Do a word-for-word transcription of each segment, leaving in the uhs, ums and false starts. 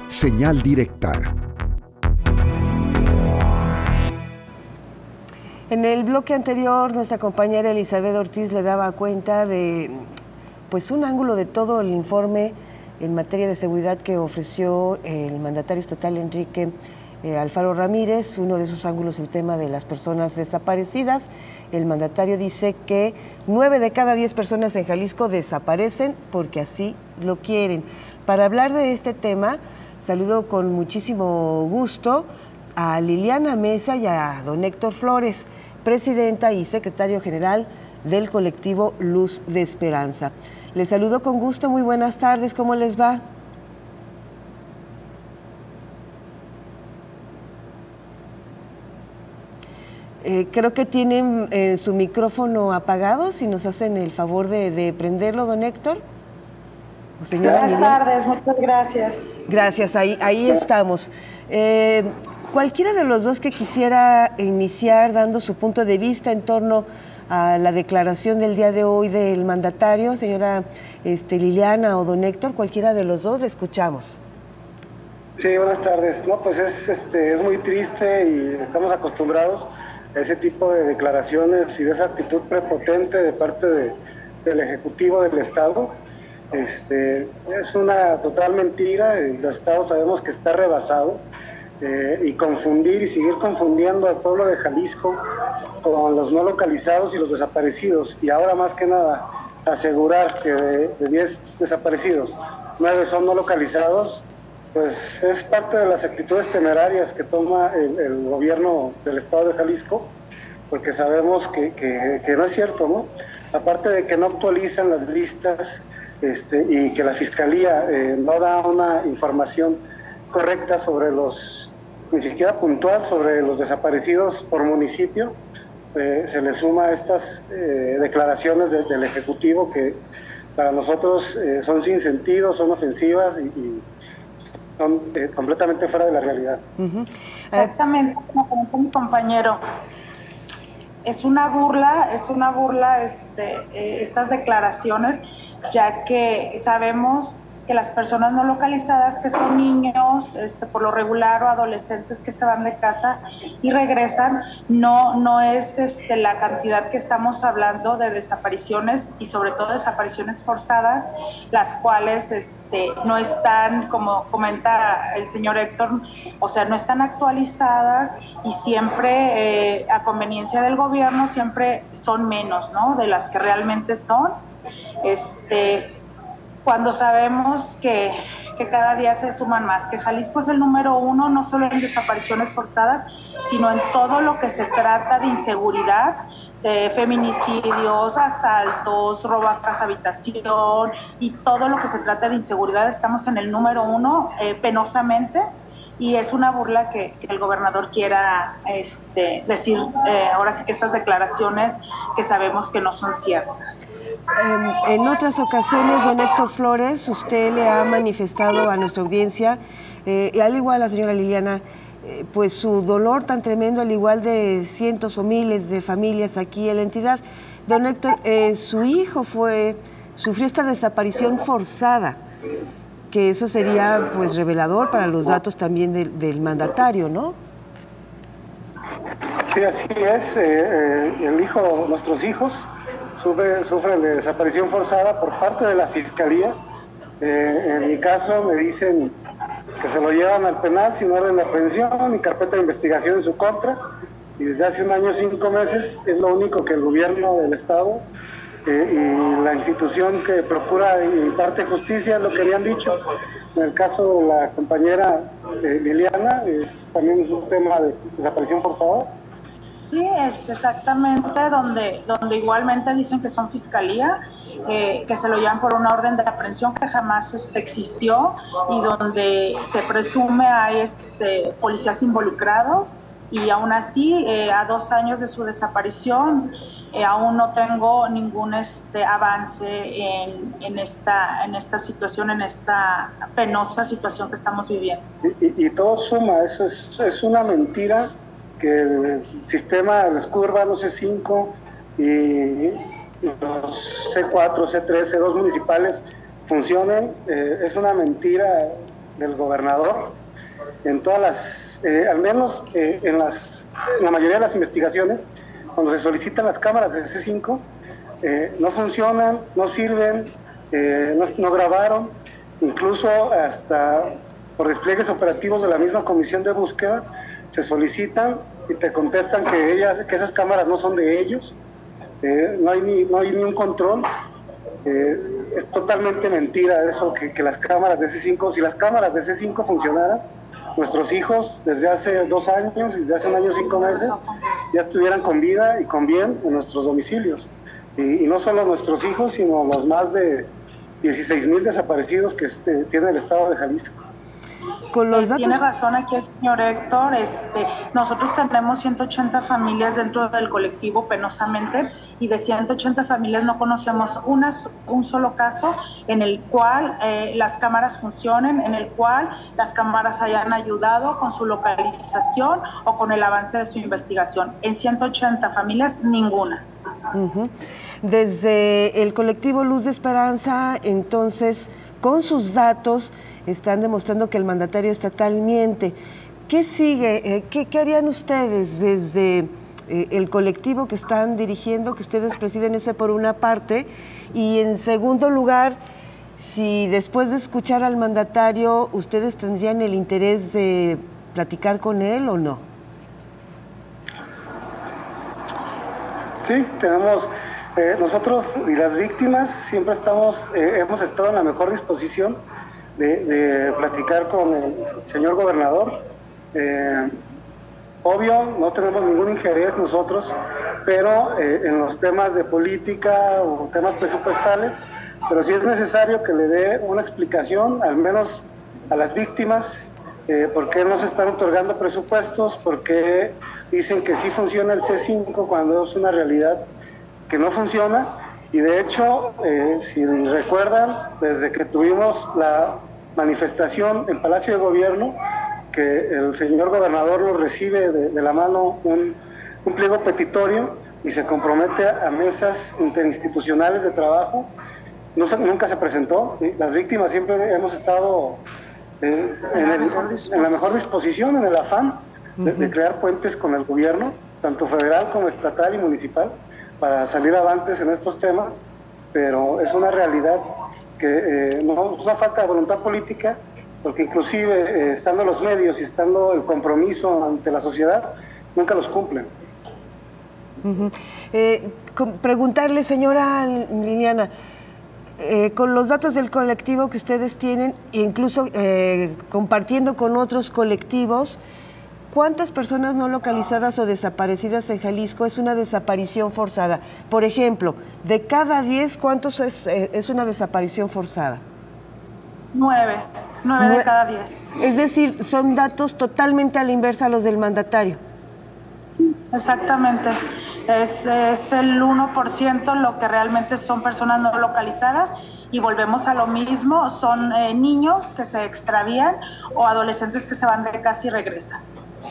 Señal directa. En el bloque anterior, nuestra compañera Elizabeth Ortiz le daba cuenta de pues, un ángulo de todo el informe en materia de seguridad que ofreció el mandatario estatal Enrique eh, Alfaro Ramírez. Uno de esos ángulos, el tema de las personas desaparecidas. El mandatario dice que nueve de cada diez personas en Jalisco desaparecen porque así lo quieren. Para hablar de este tema, saludo con muchísimo gusto a Liliana Mesa y a don Héctor Flores, presidenta y secretario general del colectivo Luz de Esperanza. Les saludo con gusto, muy buenas tardes, ¿cómo les va? Eh, creo que tienen eh, su micrófono apagado, si nos hacen el favor de, de prenderlo, don Héctor. Buenas Liliana. tardes, muchas gracias. Gracias, ahí, ahí estamos. Eh, Cualquiera de los dos que quisiera iniciar dando su punto de vista en torno a la declaración del día de hoy del mandatario, señora este, Liliana o don Héctor, cualquiera de los dos, le escuchamos. Sí, buenas tardes. No, pues es, este, es muy triste y estamos acostumbrados a ese tipo de declaraciones y de esa actitud prepotente de parte de, del Ejecutivo del Estado. Este, es una total mentira, el Estado sabemos que está rebasado. Eh, y confundir y seguir confundiendo al pueblo de Jalisco con los no localizados y los desaparecidos, y ahora más que nada asegurar que de diez desaparecidos, nueve son no localizados, pues es parte de las actitudes temerarias que toma el, el gobierno del estado de Jalisco, porque sabemos que, que, que no es cierto, ¿no? Aparte de que no actualizan las listas este, y que la Fiscalía eh, no da una información correcta sobre los, ni siquiera puntual, sobre los desaparecidos por municipio, eh, se le suma estas eh, declaraciones de, del Ejecutivo que para nosotros eh, son sin sentido, son ofensivas y, y son eh, completamente fuera de la realidad. Uh-huh. Exactamente, como comentó mi compañero, es una burla, es una burla este, eh, estas declaraciones, ya que sabemos que las personas no localizadas, que son niños, este, por lo regular, o adolescentes que se van de casa y regresan, no, no es este, la cantidad que estamos hablando de desapariciones, y sobre todo desapariciones forzadas, las cuales este, no están, como comenta el señor Héctor, o sea, no están actualizadas, y siempre, eh, a conveniencia del gobierno, siempre son menos, ¿no?, de las que realmente son. Este... Cuando sabemos que, que cada día se suman más, que Jalisco es el número uno, no solo en desapariciones forzadas, sino en todo lo que se trata de inseguridad, de feminicidios, asaltos, robo a casa habitación, y todo lo que se trata de inseguridad, estamos en el número uno, eh, penosamente, y es una burla que, que el gobernador quiera este, decir, eh, ahora sí que estas declaraciones que sabemos que no son ciertas. Eh, en otras ocasiones, don Héctor Flores, usted le ha manifestado a nuestra audiencia, eh, y al igual a la señora Liliana, eh, pues su dolor tan tremendo, al igual de cientos o miles de familias aquí en la entidad. Don Héctor, eh, su hijo fue, sufrió esta desaparición forzada, que eso sería pues revelador para los datos también de, del mandatario, ¿no? Sí, así es. Eh, eh, el hijo, nuestros hijos sufren, sufren de desaparición forzada por parte de la Fiscalía. Eh, en mi caso me dicen que se lo llevan al penal sin orden de aprehensión y carpeta de investigación en su contra, y desde hace un año cinco meses es lo único que el gobierno del estado Eh, y la institución que procura y imparte justicia es lo que habían dicho. En el caso de la compañera eh, Liliana, es también es un tema de desaparición forzada. Sí, este, exactamente, donde, donde igualmente dicen que son fiscalía, eh, que se lo llevan por una orden de aprehensión que jamás este, existió, y donde se presume hay este, policías involucrados, y aún así, eh, a dos años de su desaparición, eh, aún no tengo ningún este, avance en, en, esta, en esta situación, en esta penosa situación que estamos viviendo. Y, y todo suma, eso es, es una mentira que el sistema del escudo urbano C cinco y los C cuatro, C tres, C dos municipales funcionen. Eh, es una mentira del gobernador, en todas las, eh, al menos eh, en, las, en la mayoría de las investigaciones, cuando se solicitan las cámaras de C cinco, eh, no funcionan, no sirven, eh, no, no grabaron, incluso hasta por despliegues operativos de la misma comisión de búsqueda, se solicitan y te contestan que, ellas, que esas cámaras no son de ellos, eh, no, hay ni, no hay ni un control. Eh, es totalmente mentira eso, que, que las cámaras de C cinco, si las cámaras de C cinco funcionaran, nuestros hijos desde hace dos años, desde hace un año y cinco meses, ya estuvieran con vida y con bien en nuestros domicilios. Y, y no solo nuestros hijos, sino los más de dieciséis mil desaparecidos que este, tiene el estado de Jalisco. Con los datos... Tiene razón aquí el señor Héctor. Este, nosotros tenemos ciento ochenta familias dentro del colectivo, penosamente, y de ciento ochenta familias no conocemos una, un solo caso en el cual eh, las cámaras funcionen, en el cual las cámaras hayan ayudado con su localización o con el avance de su investigación. En ciento ochenta familias, ninguna. Uh-huh. Desde el colectivo Luz de Esperanza, entonces, con sus datos, están demostrando que el mandatario estatal miente. ¿Qué sigue? ¿Qué, qué harían ustedes desde eh, el colectivo que están dirigiendo, que ustedes presiden ese por una parte? Y en segundo lugar, si después de escuchar al mandatario, ustedes tendrían el interés de platicar con él o no. Sí, tenemos, eh, nosotros y las víctimas siempre estamos, eh, hemos estado en la mejor disposición De, de platicar con el señor gobernador. Eh, obvio, no tenemos ningún interés nosotros, pero eh, en los temas de política o temas presupuestales, pero sí es necesario que le dé una explicación, al menos a las víctimas, eh, por qué no se están otorgando presupuestos, por qué dicen que sí funciona el C cinco cuando es una realidad que no funciona. Y de hecho, eh, si recuerdan, desde que tuvimos la manifestación en Palacio de Gobierno, que el señor gobernador nos recibe de, de la mano un, un pliego petitorio y se compromete a mesas interinstitucionales de trabajo, no se, nunca se presentó. ¿Sí? Las víctimas siempre hemos estado eh, en, el, en la mejor disposición, en el afán de, de crear puentes con el gobierno, tanto federal como estatal y municipal, para salir avantes en estos temas, pero es una realidad que eh, no es una falta de voluntad política, porque inclusive eh, estando los medios y estando el compromiso ante la sociedad, nunca los cumplen. Uh-huh. eh, preguntarle, señora Liliana, eh, con los datos del colectivo que ustedes tienen, incluso eh, compartiendo con otros colectivos, ¿cuántas personas no localizadas o desaparecidas en Jalisco es una desaparición forzada? Por ejemplo, de cada diez, ¿cuántos es, eh, es una desaparición forzada? Nueve, nueve Nue- de cada diez. Es decir, son datos totalmente a la inversa a los del mandatario. Sí, exactamente. Es, es el uno por ciento lo que realmente son personas no localizadas. Y volvemos a lo mismo, son eh, niños que se extravían o adolescentes que se van de casa y regresan.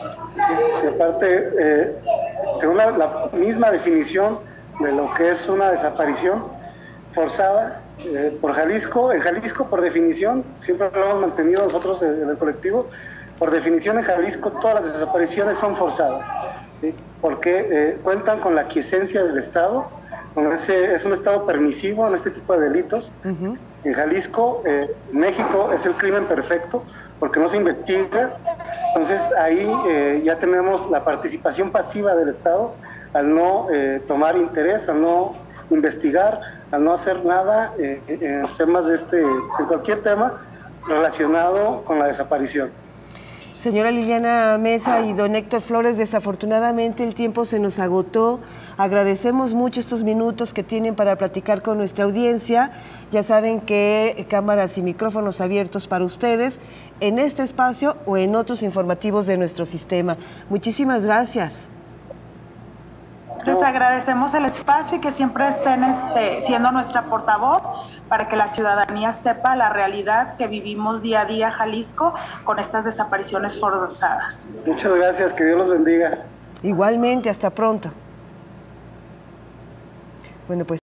Sí, y aparte, eh, según la, la misma definición de lo que es una desaparición forzada eh, por Jalisco, en Jalisco por definición, siempre lo hemos mantenido nosotros en el colectivo, por definición en Jalisco todas las desapariciones son forzadas, ¿sí? Porque eh, cuentan con la aquiescencia del Estado, con ese, es un Estado permisivo en este tipo de delitos. Uh-huh. En Jalisco, eh, México es el crimen perfecto, porque no se investiga. Entonces ahí eh, ya tenemos la participación pasiva del Estado al no eh, tomar interés, al no investigar, al no hacer nada eh, en los temas de este, en cualquier tema relacionado con la desaparición. Señora Liliana Mesa y don Héctor Flores, desafortunadamente el tiempo se nos agotó. Agradecemos mucho estos minutos que tienen para platicar con nuestra audiencia. Ya saben que cámaras y micrófonos abiertos para ustedes en este espacio o en otros informativos de nuestro sistema. Muchísimas gracias. Les agradecemos el espacio y que siempre estén este, siendo nuestra portavoz para que la ciudadanía sepa la realidad que vivimos día a día Jalisco con estas desapariciones forzadas. Muchas gracias, que Dios los bendiga. Igualmente, hasta pronto. Bueno, pues